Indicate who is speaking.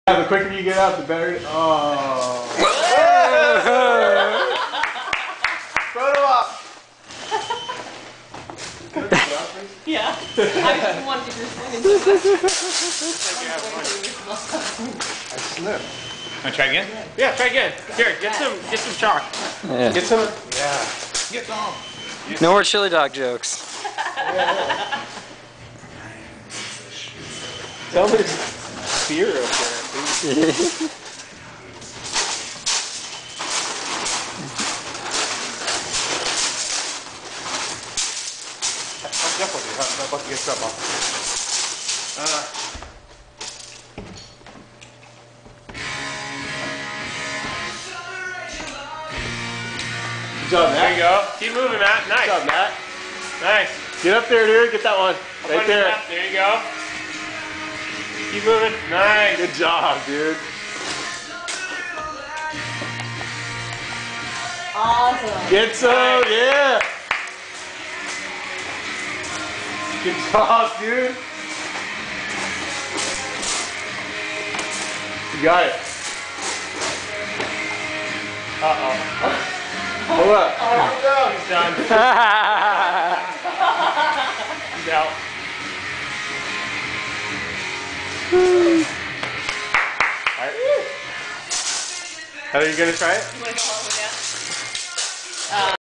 Speaker 1: Yeah, the quicker you get out, the better. Oh. Photo op.
Speaker 2: Yeah. I just wanted to swing into
Speaker 1: I slipped.
Speaker 3: Wanna try again?
Speaker 1: Yeah, try again. Here, get some chalk.
Speaker 4: Yeah.
Speaker 1: Get some. Yeah.
Speaker 3: Get some.
Speaker 4: No more chili dog jokes.
Speaker 1: Tell me beer up there. I'm definitely not about to get trouble. Good job, Matt.
Speaker 5: There you go. Keep moving, Matt. Nice.
Speaker 1: Good job, Matt.
Speaker 5: Nice.
Speaker 1: Get up there, dude. Get that one. Right there.
Speaker 5: There you go. Keep moving. Nice.
Speaker 1: Good job, dude.
Speaker 2: Awesome.
Speaker 1: Get some, yeah. Good job, dude. You got it. Uh-oh. Hold up.
Speaker 5: He's done. He's out.
Speaker 1: Alright. Heather, you gonna try it?
Speaker 2: You want to go all the way down?